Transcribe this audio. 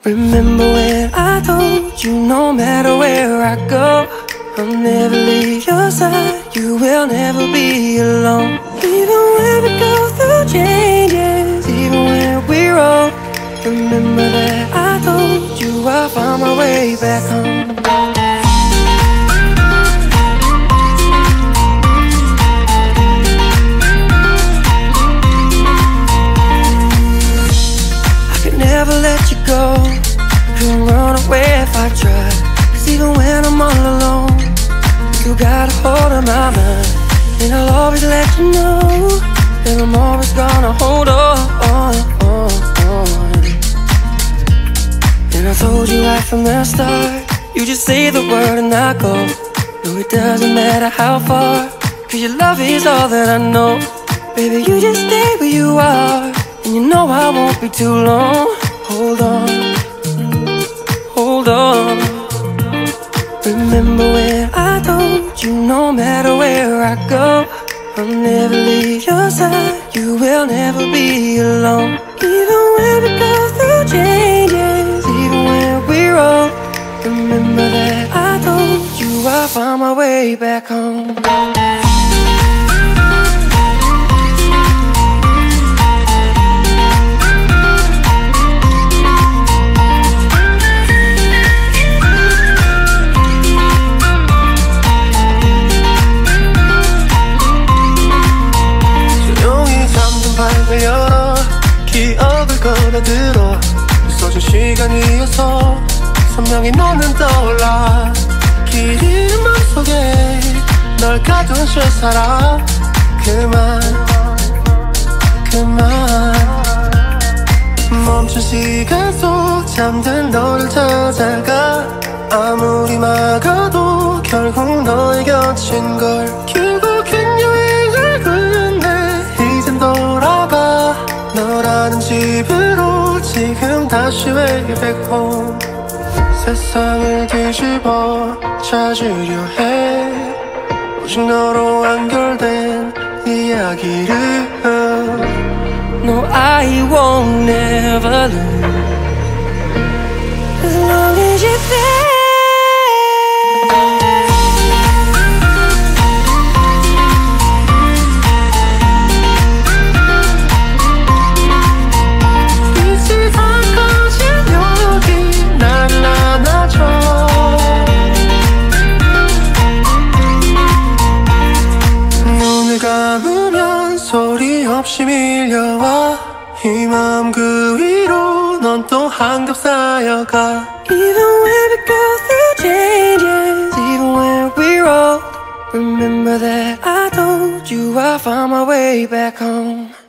Remember when I told you no matter where I go, I'll never leave your side, you will never be alone. Even when we go through changes, even when we're old, remember that I told you I'll find my way back home. I could never let you go, couldn't run away if I tried. Cause even when I'm all alone, you got a hold of my mind. And I'll always let you know that I'm always gonna hold on. And I told you right from the start, you just say the word and I go. No, it doesn't matter how far, cause your love is all that I know. Baby, you just stay where you are, and you know I won't be too long. Hold on, hold on. Remember when I told you no matter where I go, I'll never leave your side, you will never be alone. Even when we go through changes, even when we're old, remember that I told you I'll find my way back home. 열어 기억을 걸어들어 있어준 시간이어서 선명히 너는 떠올라. 길 맘속에 널 가둔 채 살아. 그만 멈춘 시간 속 잠든 너를 찾아가. 아무리 막아도 결국 너의 곁인 걸. 결국엔 여행을 끝내 이젠 돌아가. 너라는 집으로 지금 다시 way back home. 세상을 뒤집어 찾으려 해 오직 너로 완결된 이야기를. No, I won't never lose as long as you're there. 빛이 다 꺼진 여기 나를 안아줘. 눈을 감으면 소리 없이 밀려와. 이 마음 그 위로 넌 또 한겹 쌓여가. Even when we go through changes, even when we're old, remember that I told you I'll find my way back home.